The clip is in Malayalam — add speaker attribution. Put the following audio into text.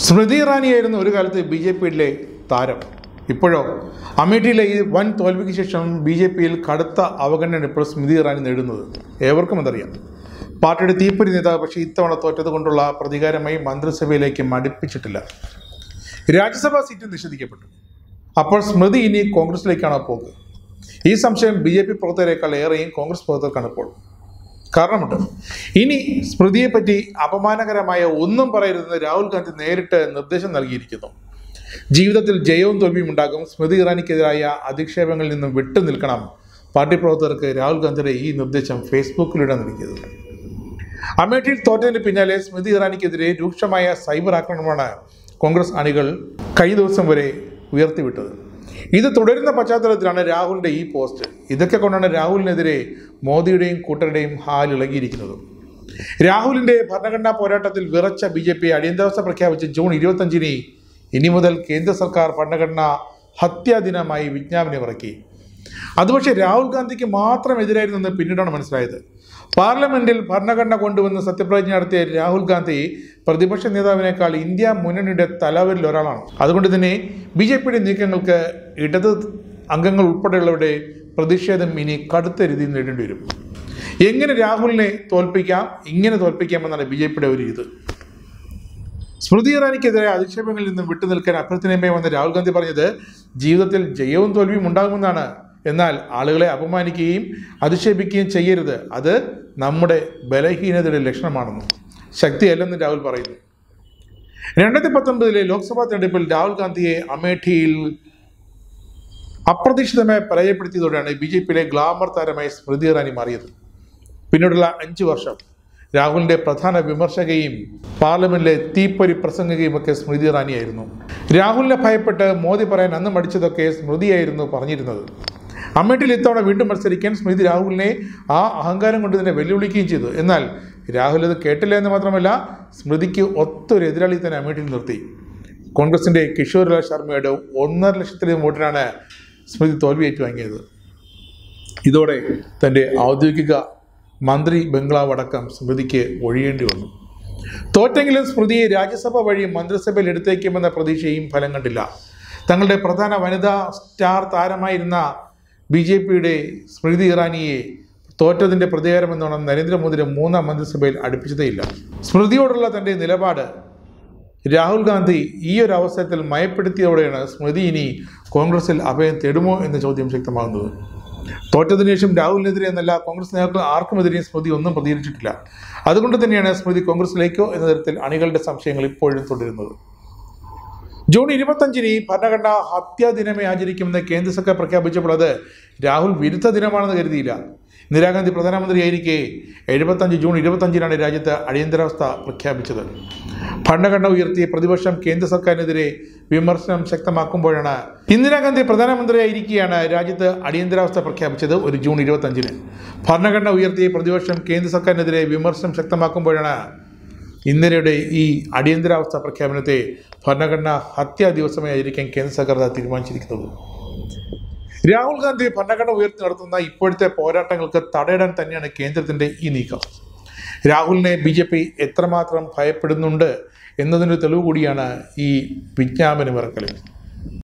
Speaker 1: സ്മൃതി ഇറാനിയായിരുന്നു ഒരു കാലത്ത് BJPയിലെ താരം. ഇപ്പോഴോ അമേഠിയിലെ ഈ വൻ തോൽവിക്ക് ശേഷം BJPയിൽ കടുത്ത അവഗണന ഇപ്പോൾ സ്മൃതി ഇറാനി നേടുന്നത് ഏവർക്കും അതറിയാം. പാർട്ടിയുടെ തീപ്പൊരി നേതാവ് പക്ഷേ ഇത്തവണ തോറ്റത് കൊണ്ടുള്ള പ്രതികാരമായി മന്ത്രിസഭയിലേക്ക് മടുപ്പിച്ചിട്ടില്ല. രാജ്യസഭാ സീറ്റ് നിഷേധിക്കപ്പെട്ടു. അപ്പോൾ സ്മൃതി ഇനി കോൺഗ്രസിലേക്കാണോ പോക്ക്? ഈ സംശയം BJP പ്രവർത്തകരെക്കാൾ ഏറെയും കോൺഗ്രസ് പ്രവർത്തകർക്കാണ് ഇപ്പോൾ. കാരണമുണ്ട്. ഇനി സ്മൃതിയെപ്പറ്റി അപമാനകരമായ ഒന്നും പറയരുതെന്ന് രാഹുൽ ഗാന്ധി നേരിട്ട് നിർദ്ദേശം നൽകിയിരിക്കുന്നു. ജീവിതത്തിൽ ജയവും തോൽവിയും ഉണ്ടാകും. സ്മൃതി ഇറാനിക്കെതിരായ അധിക്ഷേപങ്ങളിൽ നിന്നും വിട്ടു നിൽക്കണം. പാർട്ടി പ്രവർത്തകർക്ക് രാഹുൽ ഗാന്ധിയുടെ ഈ നിർദ്ദേശം ഫേസ്ബുക്കിലൂടെ നൽകിയത്. അമേഠിയിൽ തോറ്റതിന് പിന്നാലെ സ്മൃതി ഇറാനിക്കെതിരെ രൂക്ഷമായ സൈബർ ആക്രമണമാണ് കോൺഗ്രസ് അണികൾ കഴിഞ്ഞ ദിവസം വരെ ഉയർത്തിവിട്ടത്. ഇത് തുടരുന്ന പശ്ചാത്തലത്തിലാണ് രാഹുലിൻ്റെ ഈ പോസ്റ്റ്. ഇതൊക്കെ കൊണ്ടാണ് രാഹുലിനെതിരെ മോദിയുടെയും കൂട്ടരുടെയും ഹാലിളകിയിരിക്കുന്നത്. രാഹുലിൻ്റെ ഭരണഘടനാ പോരാട്ടത്തിൽ വിറച്ച BJP അടിയന്തരാവസ്ഥ പ്രഖ്യാപിച്ച് ജൂൺ 25 ഇനി മുതൽ കേന്ദ്ര സർക്കാർ ഭരണഘടനാ ഹത്യാ ദിനമായി വിജ്ഞാപനം ഇറക്കി. അത് പക്ഷേ രാഹുൽ ഗാന്ധിക്ക് മാത്രം എതിരായിരുന്നെന്ന് പിന്നീടാണ് മനസ്സിലായത്. പാർലമെന്റിൽ ഭരണഘടന കൊണ്ടുവന്ന് സത്യപ്രതിജ്ഞ നടത്തിയ രാഹുൽ ഗാന്ധി പ്രതിപക്ഷ നേതാവിനേക്കാൾ ഇന്ത്യ മുന്നണിയുടെ തലവരിൽ ഒരാളാണ്. അതുകൊണ്ട് തന്നെ BJPയുടെ നീക്കങ്ങൾക്ക് ഇടത് അംഗങ്ങൾ ഉൾപ്പെടെയുള്ളവരുടെ പ്രതിഷേധം ഇനി കടുത്ത രീതിയിൽ നേരിടേണ്ടി വരും. എങ്ങനെ രാഹുലിനെ തോൽപ്പിക്കാം, ഇങ്ങനെ തോൽപ്പിക്കാമെന്നാണ് BJPയുടെ ഒരു ഇത്. സ്മൃതി ഇറാനിക്കെതിരെ അധിക്ഷേപങ്ങളിൽ നിന്നും വിട്ടുനിൽക്കാൻ അഭ്യർത്ഥനയുമായി വന്ന രാഹുൽ ഗാന്ധി പറഞ്ഞത് ജീവിതത്തിൽ ജയവും തോൽവിയും ഉണ്ടാകുമെന്നാണ്. എന്നാൽ ആളുകളെ അപമാനിക്കുകയും അധിക്ഷേപിക്കുകയും ചെയ്യരുത്. അത് നമ്മുടെ ബലഹീനതയുടെ ലക്ഷണമാണെന്നും ശക്തിയല്ലെന്നും രാഹുൽ പറയുന്നു. 2019 ലോക്സഭാ തെരഞ്ഞെടുപ്പിൽ രാഹുൽ ഗാന്ധിയെ അമേഠിയിൽ അപ്രതീക്ഷിതമായി പരാജയപ്പെടുത്തിയതോടെയാണ് BJPയിലെ ഗ്ലാമർ താരമായി സ്മൃതി ഇറാനി മാറിയത്. പിന്നീടുള്ള 5 വർഷം രാഹുലിന്റെ പ്രധാന വിമർശകയും പാർലമെന്റിലെ തീപ്പൊരി പ്രസംഗകയും ഒക്കെ സ്മൃതി ഇറാനിയായിരുന്നു. രാഹുലിനെ ഭയപ്പെട്ട് മോദി പറയാൻ അന്ന് മടിച്ചതൊക്കെ സ്മൃതിയായിരുന്നു പറഞ്ഞിരുന്നത്. അമേഠിയിൽ ഇത്തവണ വീണ്ടും മത്സരിക്കാൻ സ്മൃതി രാഹുലിനെ ആ അഹങ്കാരം കൊണ്ട് തന്നെ വെല്ലുവിളിക്കുകയും ചെയ്തു. എന്നാൽ രാഹുൽ അത് കേട്ടില്ല എന്ന് മാത്രമല്ല, സ്മൃതിക്ക് ഒത്തൊരു എതിരാളി തന്നെ അമേഠിയിൽ നിർത്തി. കോൺഗ്രസിന്റെ കിഷോർലാൽ ശർമ്മയുടെ 1.5 ലക്ഷത്തിലധികം വോട്ടിനാണ് സ്മൃതി തോൽവി ഏറ്റുവാങ്ങിയത്. ഇതോടെ തൻ്റെ ഔദ്യോഗിക മന്ത്രി ബംഗ്ലാവ് അടക്കം സ്മൃതിക്ക് ഒഴിയേണ്ടി വന്നു. തോറ്റെങ്കിലും സ്മൃതിയെ രാജ്യസഭ വഴി മന്ത്രിസഭയിൽ എടുത്തേക്കുമെന്ന പ്രതീക്ഷയും ഫലം കണ്ടില്ല. തങ്ങളുടെ പ്രധാന വനിതാ സ്റ്റാർ താരമായിരുന്ന BJPയുടെ സ്മൃതി ഇറാനിയെ തോറ്റതിൻ്റെ പ്രതികാരമെന്നോണം നരേന്ദ്രമോദിയുടെ 3ാം മന്ത്രിസഭയിൽ അടുപ്പിച്ചതേയില്ല. സ്മൃതിയോടുള്ള തൻ്റെ നിലപാട് രാഹുൽ ഗാന്ധി ഈ ഒരു അവസരത്തിൽ മയപ്പെടുത്തിയതോടെയാണ് സ്മൃതി ഇനി കോൺഗ്രസിൽ അഭയം തേടുമോ എന്ന ചോദ്യം ശക്തമാകുന്നത്. തോറ്റതിനു ശേഷം രാഹുലിനെതിരെ എന്നല്ല, കോൺഗ്രസ് നേതാക്കൾ ആർക്കുമെതിരെയും സ്മൃതി ഒന്നും പ്രതികരിച്ചിട്ടില്ല. അതുകൊണ്ട് തന്നെയാണ് സ്മൃതി കോൺഗ്രസിലേക്കോ എന്ന തരത്തിൽ അണികളുടെ സംശയങ്ങൾ ഇപ്പോഴും തുടരുന്നത്. ജൂൺ 25 ഭരണഘടനാ ഹത്യാ ദിനമേ ആചരിക്കുമെന്ന് കേന്ദ്ര സർക്കാർ പ്രഖ്യാപിച്ചപ്പോൾ അത് രാഹുൽ വിരുദ്ധ ദിനമാണെന്ന് കരുതിയില്ല. ഇന്ദിരാഗാന്ധി പ്രധാനമന്ത്രിയായിരിക്കെ 75 ജൂൺ 25 രാജ്യത്ത് അടിയന്തരാവസ്ഥ പ്രഖ്യാപിച്ചത്. ഭരണഘടന ഉയർത്തിയ പ്രതിപക്ഷം കേന്ദ്ര സർക്കാരിനെതിരെ വിമർശനം ശക്തമാക്കുമ്പോഴാണ് ഇന്ദിരാഗാന്ധി പ്രധാനമന്ത്രിയായിരിക്കെയാണ് രാജ്യത്ത് അടിയന്തരാവസ്ഥ പ്രഖ്യാപിച്ചത്. ഒരു ജൂൺ 25 ഭരണഘടന ഉയർത്തിയ പ്രതിപക്ഷം കേന്ദ്ര സർക്കാരിനെതിരെ വിമർശനം ശക്തമാക്കുമ്പോഴാണ് ഇന്ദിരയുടെ ഈ അടിയന്തരാവസ്ഥ പ്രഖ്യാപനത്തെ ഭരണഘടനാ ഹത്യാ ദിവസമായി ആയിരിക്കാൻ കേന്ദ്ര സർക്കാർ തീരുമാനിച്ചിരിക്കുന്നത്. രാഹുൽ ഗാന്ധി ഭരണഘടന ഉയർത്തി നടത്തുന്ന ഇപ്പോഴത്തെ പോരാട്ടങ്ങൾക്ക് തടയിടാൻ തന്നെയാണ് കേന്ദ്രത്തിൻ്റെ ഈ നീക്കം. രാഹുലിനെ BJP എത്രമാത്രം ഭയപ്പെടുന്നുണ്ട് എന്നതിന് തെളിവ് കൂടിയാണ് ഈ വിജ്ഞാപനം ഇറക്കൽ.